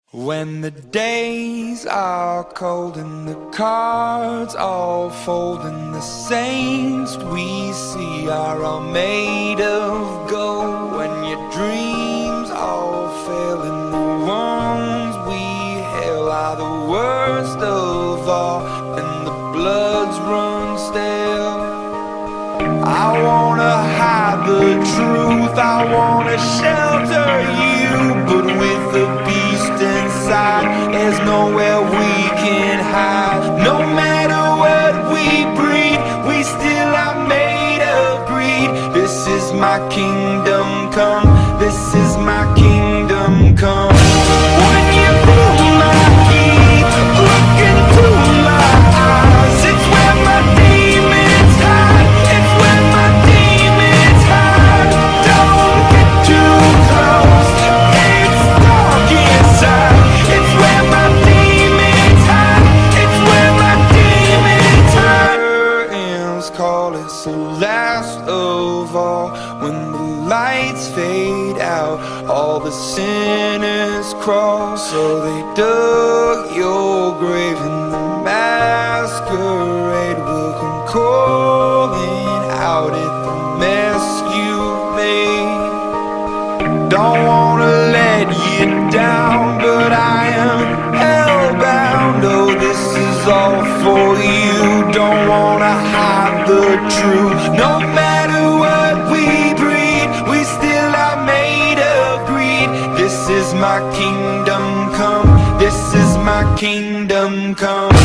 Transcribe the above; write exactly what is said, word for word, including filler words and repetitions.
When the days are cold and the cards all fold and the saints we see are all made of gold, when your dreams all fail and the ones we hail are the worst of all and the bloods run stale, I wanna hide the truth, I wanna shelter you, but with the beast inside, there's nowhere we can hide. No matter what we breed, we still are made of greed. This is my kingdom come, this is my kingdom come. When you pull my key, look into my eyes, it's where my demons hide, it's where my demons hide. Don't get too close, it's dark inside, it's where my demons hide, it's where my demons hide. Curtains call, it's the last of all. When the lights fade out, all the sinners crawl. So they dug your grave and the masquerade will come calling out at the mess you made. Don't wanna let you down, but I am hellbound. Oh, this is all for you. Don't wanna hide the truth. No matter what we breed, we still are made of greed. This is my kingdom come, this is my kingdom come.